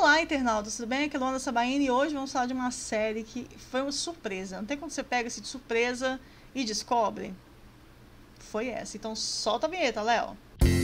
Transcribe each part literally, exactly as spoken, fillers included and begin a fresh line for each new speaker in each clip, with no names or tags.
Olá, internautas, tudo bem? Aqui é Luana Sabaini e hoje vamos falar de uma série que foi uma surpresa. Não tem quando você pega assim de surpresa e descobre? Foi essa. Então solta a vinheta, Léo.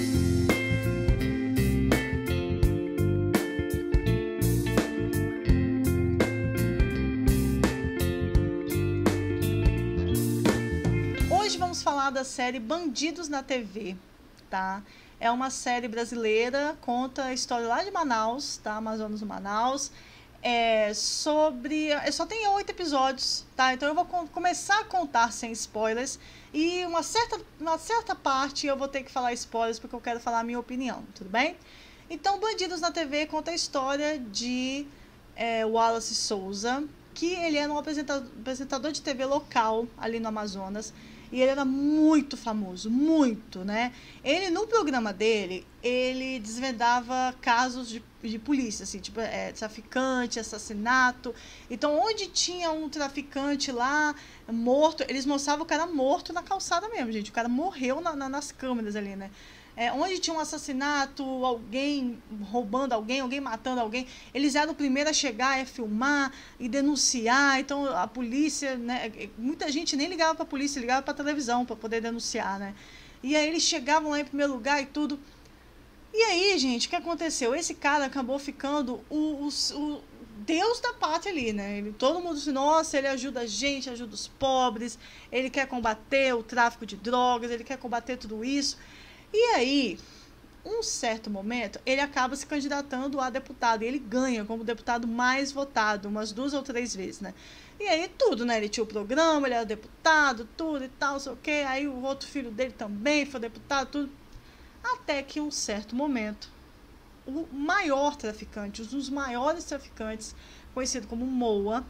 Hoje vamos falar da série Bandidos na T V, tá? É uma série brasileira, conta a história lá de Manaus, tá? Amazonas do Manaus. É sobre... Só tem oito episódios, tá? Então eu vou começar a contar sem spoilers. E uma certa, uma certa parte eu vou ter que falar spoilers porque eu quero falar a minha opinião, tudo bem? Então, Bandidos na T V conta a história de é, Wallace Souza, que ele era um apresentador, apresentador de T V local ali no Amazonas. E ele era muito famoso, muito, né? Ele, no programa dele, ele desvendava casos de, de polícia, assim, tipo, é, traficante, assassinato. Então, onde tinha um traficante lá, morto, eles mostravam o cara morto na calçada mesmo, gente. O cara morreu na, na, nas câmeras ali, né? É, onde tinha um assassinato, alguém roubando alguém, alguém matando alguém, eles eram o primeiro a chegar, a filmar e denunciar. Então a polícia, né, muita gente nem ligava para a polícia, ligava para a televisão para poder denunciar, né? E aí eles chegavam lá em primeiro lugar e tudo. E aí, gente, o que aconteceu? Esse cara acabou ficando o, o, o Deus da pátria ali, né? Ele, todo mundo disse, nossa, ele ajuda a gente, ajuda os pobres, ele quer combater o tráfico de drogas, ele quer combater tudo isso. E aí, um certo momento, ele acaba se candidatando a deputado. E ele ganha como deputado mais votado, umas duas ou três vezes, né? E aí, tudo, né? Ele tinha o programa, ele era deputado, tudo e tal, não sei o quê. Aí, o outro filho dele também foi deputado, tudo. Até que, um certo momento, o maior traficante, um dos maiores traficantes, conhecido como Moa,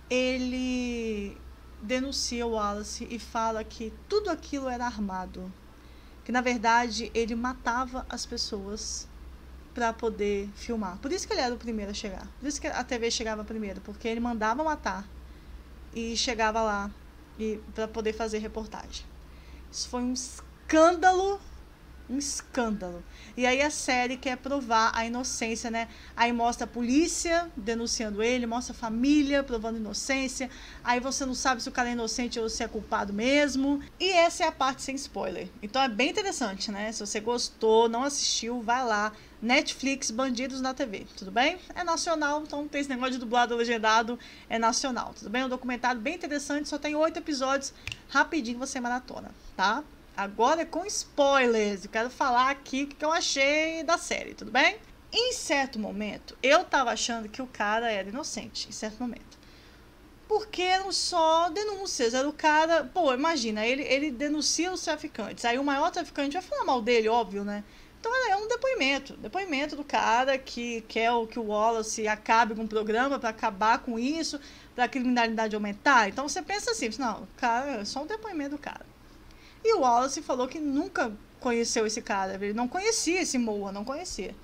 ele denuncia o Wallace e fala que tudo aquilo era armado. Que na verdade ele matava as pessoas para poder filmar. Por isso que ele era o primeiro a chegar. Por isso que a T V chegava primeiro, porque ele mandava matar e chegava lá e para poder fazer reportagem. Isso foi um escândalo, um escândalo. E aí a série quer provar a inocência, né? Aí mostra a polícia denunciando ele, mostra a família provando inocência. Aí você não sabe se o cara é inocente ou se é culpado mesmo. E essa é a parte sem spoiler. Então é bem interessante, né? Se você gostou, não assistiu, vai lá. Netflix, Bandidos na T V, tudo bem? É nacional, então não tem esse negócio de dublado ou legendado, é nacional, tudo bem? É um documentário bem interessante, só tem oito episódios, rapidinho você maratona, tá? Agora é com spoilers, eu quero falar aqui o que eu achei da série, tudo bem? Em certo momento, eu tava achando que o cara era inocente, em certo momento. Porque eram só denúncias, era o cara... Pô, imagina, ele, ele denuncia os traficantes, aí o maior traficante vai falar mal dele, óbvio, né? Então é um depoimento, depoimento do cara que quer que o Wallace acabe com o programa para acabar com isso, para a criminalidade aumentar. Então você pensa assim, não, cara, é só um depoimento do cara. E o Wallace falou que nunca conheceu esse cara, ele não conhecia esse Moa, não conhecia.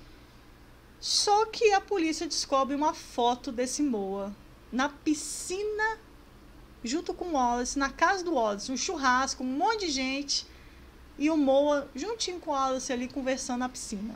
Só que a polícia descobre uma foto desse Moa na piscina, junto com o Wallace, na casa do Wallace, um churrasco, um monte de gente, e o Moa juntinho com o Wallace ali conversando na piscina.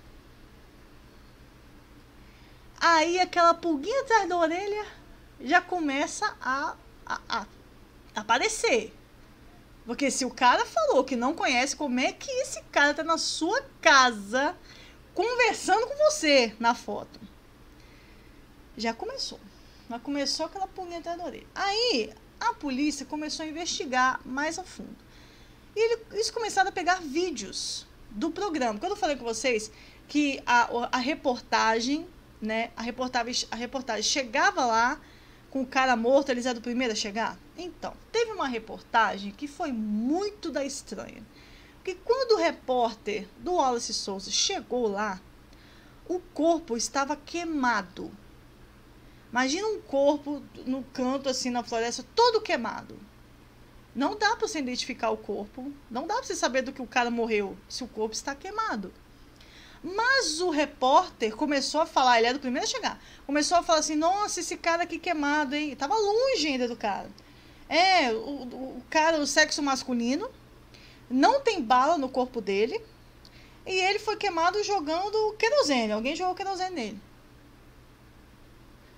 Aí aquela pulguinha atrás da orelha já começa a, a, a aparecer. Porque se o cara falou que não conhece, como é que esse cara tá na sua casa conversando com você na foto? Já começou. Já começou aquela pulguinha atrás da orelha. Aí a polícia começou a investigar mais a fundo. E ele, eles começaram a pegar vídeos do programa. Quando eu falei com vocês que a, a reportagem, né? A reportagem, a reportagem chegava lá com o cara morto, eles eram o primeiro a chegar? Então, teve uma reportagem que foi muito da estranha. Porque quando o repórter do Wallace Souza chegou lá, o corpo estava queimado. Imagina um corpo no canto, assim, na floresta, todo queimado. Não dá para você identificar o corpo, não dá para você saber do que o cara morreu, se o corpo está queimado. Mas o repórter começou a falar, ele era o primeiro a chegar, começou a falar assim, nossa, esse cara aqui queimado, hein? Tava longe ainda do cara. É, o, o cara, o sexo masculino, não tem bala no corpo dele, e ele foi queimado jogando querosene, alguém jogou querosene nele.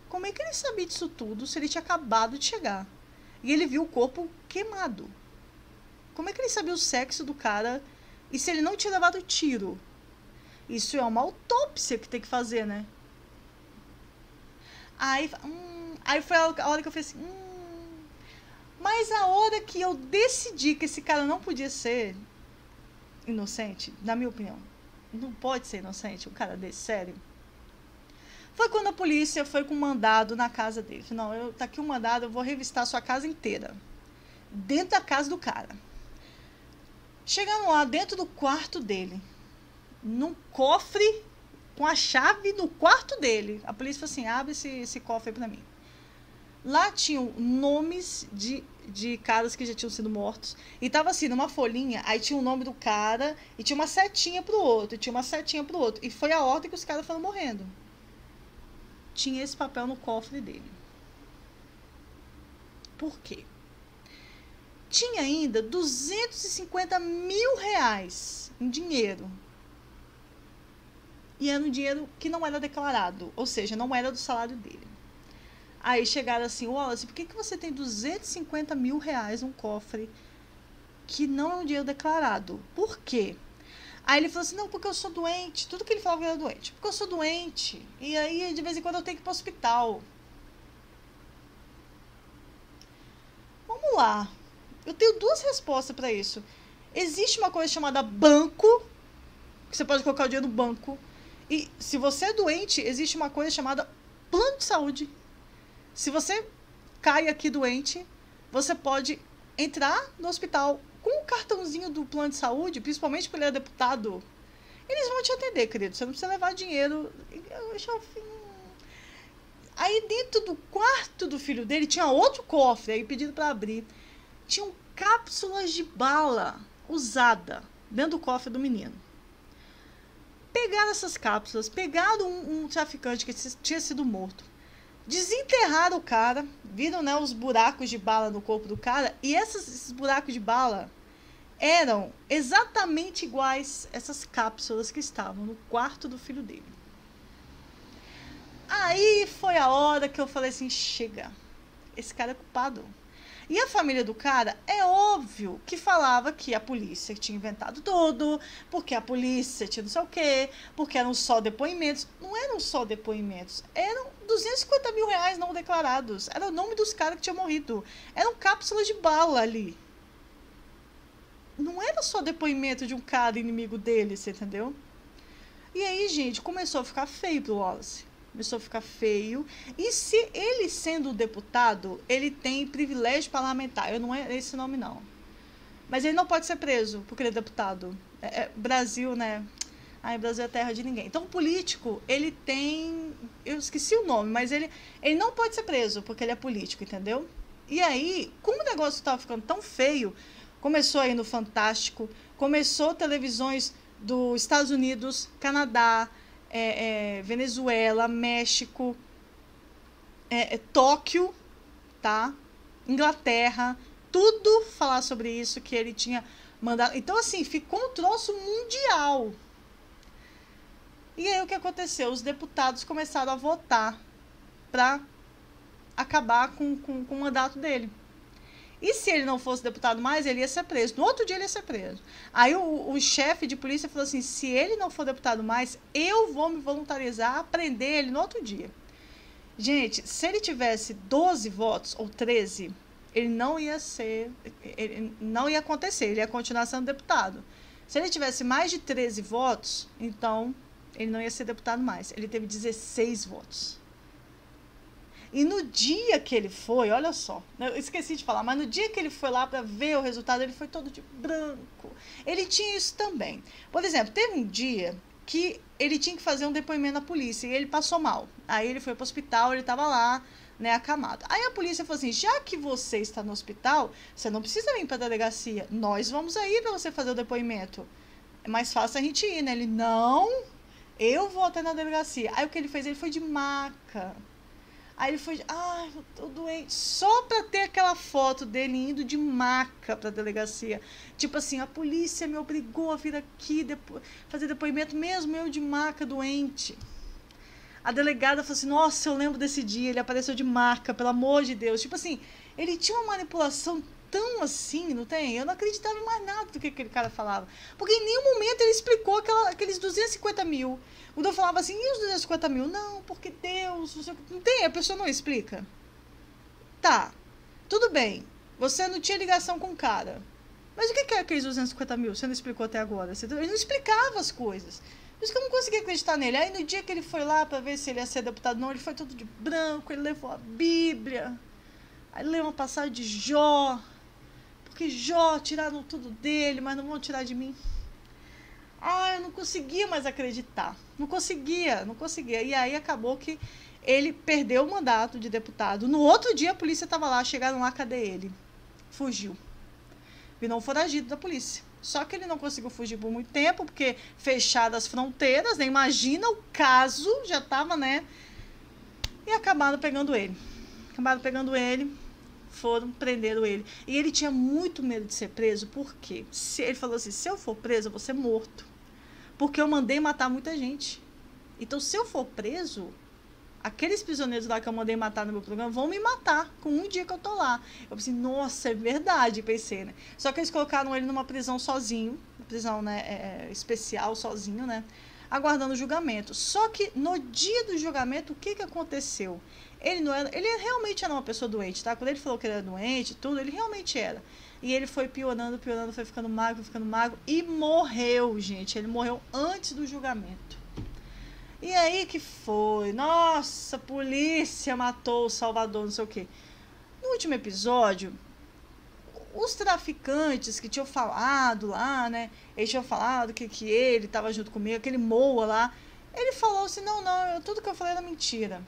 Como é que ele sabia disso tudo se ele tinha acabado de chegar? E ele viu o corpo queimado. Como é que ele sabia o sexo do cara e se ele não tinha levado tiro? Isso é uma autópsia que tem que fazer, né? Aí, hum, aí foi a hora que eu falei assim, hum, mas a hora que eu decidi que esse cara não podia ser inocente, na minha opinião, não pode ser inocente, um cara desse, sério, foi quando a polícia foi com um mandado na casa dele. Não, eu, tá aqui um mandado, eu vou revistar a sua casa inteira. Dentro da casa do cara. Chegando lá, dentro do quarto dele, num cofre com a chave no quarto dele. A polícia falou assim, abre esse, esse cofre aí pra mim. Lá tinham nomes de, de caras que já tinham sido mortos. E tava assim, numa folhinha, aí tinha o nome do cara, e tinha uma setinha pro outro, e tinha uma setinha pro outro. E foi a ordem que os caras foram morrendo. Tinha esse papel no cofre dele. Por quê? Tinha ainda duzentos e cinquenta mil reais em dinheiro. E era um dinheiro que não era declarado, ou seja, não era do salário dele. Aí chegaram assim, Wallace, por que, que você tem duzentos e cinquenta mil reais num cofre que não é um dinheiro declarado? Por quê? Aí ele falou assim, não, porque eu sou doente. Tudo que ele falava era doente. Porque eu sou doente. E aí, de vez em quando, eu tenho que ir para o hospital. Vamos lá. Eu tenho duas respostas para isso. Existe uma coisa chamada banco, que você pode colocar o dinheiro no banco. E se você é doente, existe uma coisa chamada plano de saúde. Se você cai aqui doente, você pode entrar no hospital com o cartãozinho do plano de saúde, principalmente porque ele é deputado, eles vão te atender, querido. Você não precisa levar dinheiro. Aí dentro do quarto do filho dele tinha outro cofre, aí pedido para abrir. Tinham cápsulas de bala usada dentro do cofre do menino. Pegaram essas cápsulas, pegaram um, um traficante que tinha sido morto, desenterraram o cara, viram, né, os buracos de bala no corpo do cara, e esses, esses buracos de bala eram exatamente iguais a essas cápsulas que estavam no quarto do filho dele. Aí foi a hora que eu falei assim, chega, esse cara é culpado. E a família do cara, é óbvio que falava que a polícia tinha inventado tudo, porque a polícia tinha não sei o quê, porque eram só depoimentos. Não eram só depoimentos, eram duzentos e cinquenta mil reais não declarados. Era o nome dos caras que tinham morrido. Eram cápsulas de bala ali. Não era só depoimento de um cara inimigo dele, você entendeu? E aí, gente, começou a ficar feio pro Wallace. Começou a ficar feio. E se ele, sendo deputado, ele tem privilégio parlamentar. Eu não é esse nome, não. Mas ele não pode ser preso, porque ele é deputado. É, é, Brasil, né? Ai, Brasil é terra de ninguém. Então, o político, ele tem... Eu esqueci o nome, mas ele, ele não pode ser preso, porque ele é político, entendeu? E aí, como o negócio estava ficando tão feio, começou aí no Fantástico, começou televisões dos Estados Unidos, Canadá, É, é, Venezuela, México, é, é, Tóquio, tá? Inglaterra, tudo falar sobre isso, que ele tinha mandado. Então, assim, ficou um troço mundial. E aí o que aconteceu? Os deputados começaram a votar para acabar com, com, com o mandato dele. E se ele não fosse deputado mais, ele ia ser preso. No outro dia ele ia ser preso. Aí o, o chefe de polícia falou assim, se ele não for deputado mais, eu vou me voluntarizar a prender ele no outro dia. Gente, se ele tivesse doze votos, ou treze, ele não ia ser, ele não ia acontecer, ele ia continuar sendo deputado. Se ele tivesse mais de treze votos, então ele não ia ser deputado mais. Ele teve dezesseis votos. E no dia que ele foi, olha só, eu esqueci de falar, mas no dia que ele foi lá para ver o resultado, ele foi todo de branco. Ele tinha isso também. Por exemplo, teve um dia que ele tinha que fazer um depoimento na polícia e ele passou mal. Aí ele foi para o hospital, ele estava lá, né, acamado. Aí a polícia falou assim, já que você está no hospital, você não precisa vir para a delegacia, nós vamos aí para você fazer o depoimento. É mais fácil a gente ir, né? Ele, não, eu vou até na delegacia. Aí o que ele fez? Ele foi de maca. Aí ele foi, ai, eu tô doente, só pra ter aquela foto dele indo de maca pra delegacia. Tipo assim, a polícia me obrigou a vir aqui depo- fazer depoimento, mesmo eu de maca doente. A delegada falou assim, nossa, eu lembro desse dia, ele apareceu de marca, pelo amor de Deus. Tipo assim, ele tinha uma manipulação tão assim, não tem? Eu não acreditava em mais nada do que aquele cara falava. Porque em nenhum momento ele explicou aquela, aqueles duzentos e cinquenta mil. Quando eu falava assim, e os duzentos e cinquenta mil? Não, porque Deus, não sei o que. Não tem, a pessoa não explica. Tá, tudo bem, você não tinha ligação com o cara. Mas o que é aqueles duzentos e cinquenta mil? Você não explicou até agora. Ele não explicava as coisas. Por isso que eu não conseguia acreditar nele. Aí no dia que ele foi lá para ver se ele ia ser deputado, não, ele foi todo de branco, ele levou a Bíblia. Aí leu uma passagem de Jó. Porque Jó tiraram tudo dele, mas não vão tirar de mim. Ah, eu não conseguia mais acreditar. Não conseguia, não conseguia. E aí acabou que ele perdeu o mandato de deputado. No outro dia a polícia estava lá, chegaram lá, cadê ele? Fugiu. Virou um foragido da polícia. Só que ele não conseguiu fugir por muito tempo, porque fechadas as fronteiras, né? Imagina o caso, já estava, né? E acabaram pegando ele. Acabaram pegando ele, foram, prenderam ele. E ele tinha muito medo de ser preso, por quê? Se, ele falou assim, se eu for preso, eu vou ser morto. Porque eu mandei matar muita gente. Então, se eu for preso, aqueles prisioneiros lá que eu mandei matar no meu programa vão me matar com um dia que eu tô lá. Eu pensei, nossa, é verdade, pensei, né? Só que eles colocaram ele numa prisão sozinho, uma prisão, né, é, especial, sozinho, né? Aguardando o julgamento. Só que no dia do julgamento, o que que aconteceu? Ele não era, ele realmente era uma pessoa doente, tá? Quando ele falou que ele era doente, tudo, ele realmente era. E ele foi piorando, piorando, foi ficando magro, ficando magro e morreu, gente. Ele morreu antes do julgamento. E aí que foi? Nossa, a polícia matou o Salvador, não sei o quê. No último episódio, os traficantes que tinham falado lá, né? Eles tinham falado que, que ele estava junto comigo, aquele Moa lá. Ele falou assim, não, não, eu, tudo que eu falei era mentira.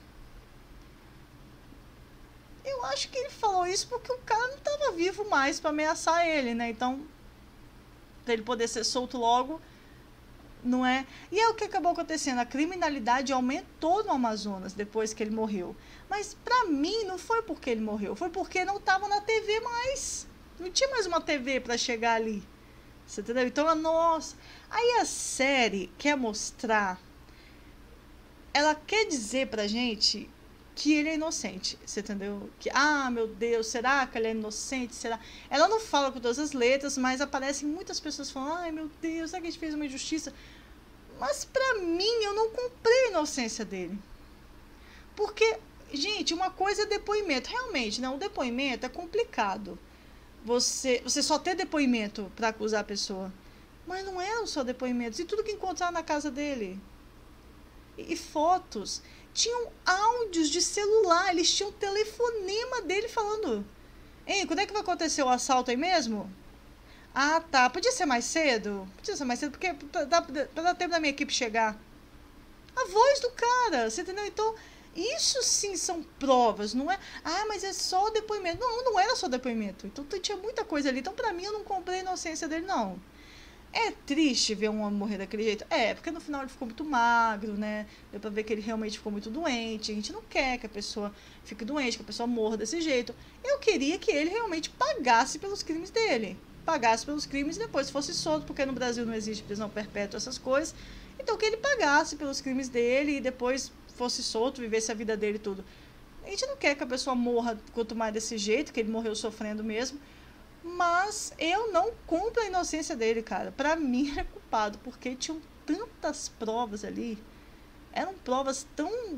Eu acho que ele falou isso porque o cara não estava vivo mais para ameaçar ele, né? Então, para ele poder ser solto logo, não é? E é o que acabou acontecendo. A criminalidade aumentou no Amazonas depois que ele morreu. Mas para mim não foi porque ele morreu, foi porque não estava na T V mais. Não tinha mais uma T V para chegar ali. Você entendeu? Então, nossa. Aí a série quer mostrar, ela quer dizer pra gente que ele é inocente, você entendeu? Que, ah, meu Deus, será que ele é inocente? Será? Ela não fala com todas as letras, mas aparecem muitas pessoas falando, ai, meu Deus, será que a gente fez uma injustiça? Mas pra mim, eu não comprei a inocência dele. Porque, gente, uma coisa é depoimento. Realmente, né? Um depoimento é complicado. Você, você só ter depoimento pra acusar a pessoa. Mas não eram só depoimentos. E tudo que encontraram na casa dele. E, e fotos. Tinham áudios de celular, eles tinham telefonema dele falando, hein, quando é que vai acontecer o assalto aí mesmo? Ah, tá, podia ser mais cedo? Podia ser mais cedo, porque pra dar, pra dar tempo da minha equipe chegar. A voz do cara, você entendeu? Então, isso sim são provas, não é? Ah, mas é só o depoimento. Não, não era só depoimento, então tinha muita coisa ali, então pra mim eu não comprei a inocência dele, não. É triste ver um homem morrer daquele jeito? É, porque no final ele ficou muito magro, né? Deu pra ver que ele realmente ficou muito doente. A gente não quer que a pessoa fique doente, que a pessoa morra desse jeito. Eu queria que ele realmente pagasse pelos crimes dele. Pagasse pelos crimes e depois fosse solto, porque no Brasil não existe prisão perpétua, essas coisas. Então que ele pagasse pelos crimes dele e depois fosse solto, vivesse a vida dele e tudo. A gente não quer que a pessoa morra, quanto mais desse jeito, que ele morreu sofrendo mesmo. Mas eu não compro a inocência dele, cara. Pra mim é culpado, porque tinham tantas provas ali. Eram provas tão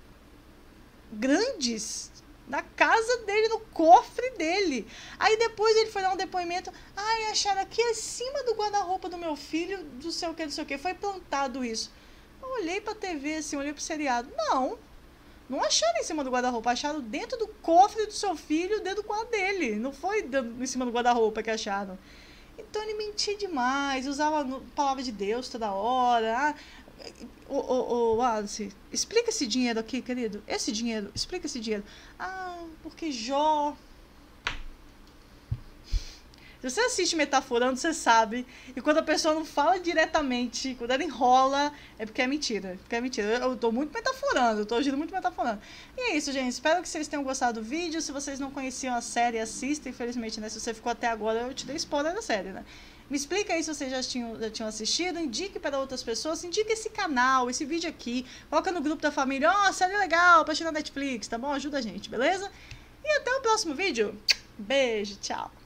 grandes na casa dele, no cofre dele. Aí depois ele foi dar um depoimento. Ai, acharam aqui acima do guarda-roupa do meu filho, do sei o que, do sei o que. Foi plantado isso. Eu olhei pra T V assim, olhei pro seriado. Não. Não acharam em cima do guarda-roupa, acharam dentro do cofre do seu filho, dentro do quarto dele. Não foi em cima do guarda-roupa que acharam. Então ele mentia demais, usava a palavra de Deus toda hora. Ah, ô, ô, ô, Alice, explica esse dinheiro aqui, querido. Esse dinheiro, explica esse dinheiro. Ah, porque Jó... Se você assiste Metaforando, você sabe. E quando a pessoa não fala diretamente, quando ela enrola, é porque é mentira. Porque é mentira. Eu tô muito metaforando, eu tô agindo muito metaforando. E é isso, gente. Espero que vocês tenham gostado do vídeo. Se vocês não conheciam a série, assista. Infelizmente, né? Se você ficou até agora, eu te dei spoiler da série, né? Me explica aí se vocês já tinham, já tinham assistido, indique para outras pessoas, indique esse canal, esse vídeo aqui, coloca no grupo da família, ó, oh, série legal, pra assistir na Netflix, tá bom? Ajuda a gente, beleza? E até o próximo vídeo. Beijo, tchau!